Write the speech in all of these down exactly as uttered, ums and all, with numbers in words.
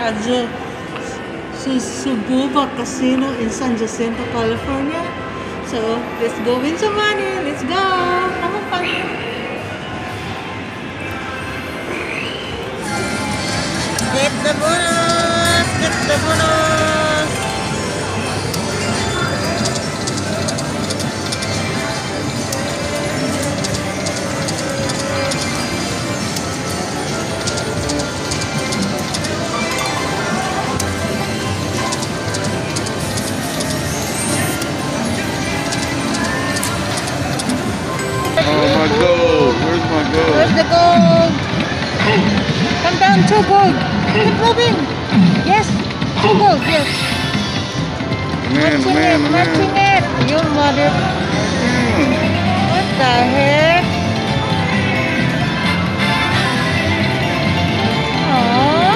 at the Sububa Casino in San Jacinto, California. So let's go win some money. Let's go. Come on, fun. Get the bonus. Get the bonus. Where's the gold? Come down, two gold. Keep moving. Yes, two gold, yes. Man, matching man, it, man. matching it. You mother. What the heck? Aww.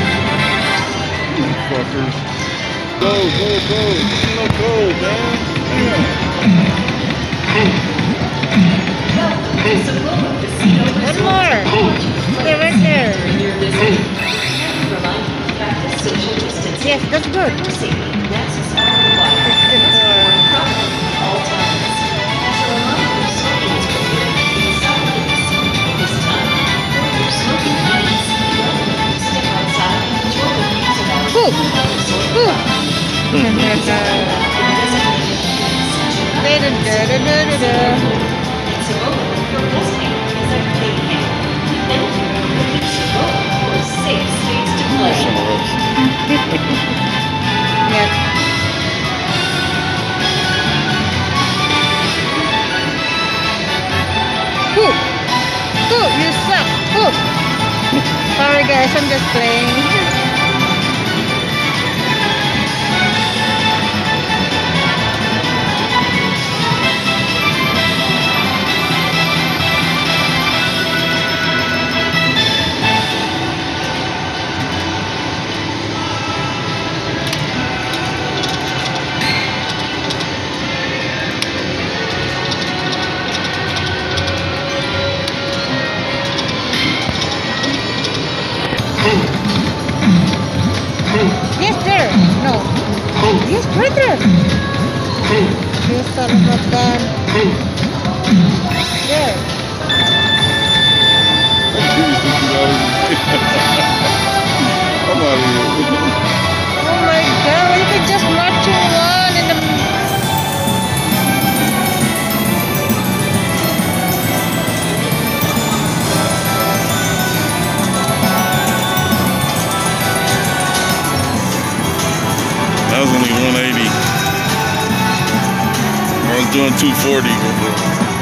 Fuckers. Go, go, go. No gold, man. One more. Stay right there. Yes, that's good. Boom! Boom! Yes. Poop! Poop! You suck! Poop! Sorry guys, I'm just playing. Yes, there. No. Yes, right there. You son of a gun. There. I'm out of here. Oh my god, you could just march in one in the... That was only one eighty. I was doing two forty.